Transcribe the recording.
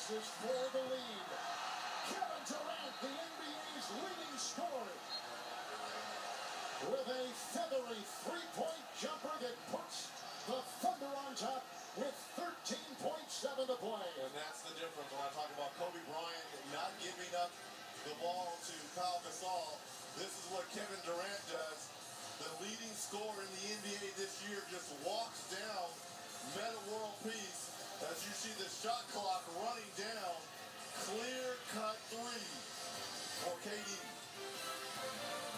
passes for the lead. Kevin Durant, the NBA's leading scorer, with a feathery three-point jumper that puts the Thunder on top with 13.7 to play. And that's the difference when I talk about Kobe Bryant not giving up the ball to Pau Gasol. This is what Kevin Durant does. The leading scorer in the NBA this year just walks down Meta World Peace as you see the shot clock running down. Clear-cut three for KD.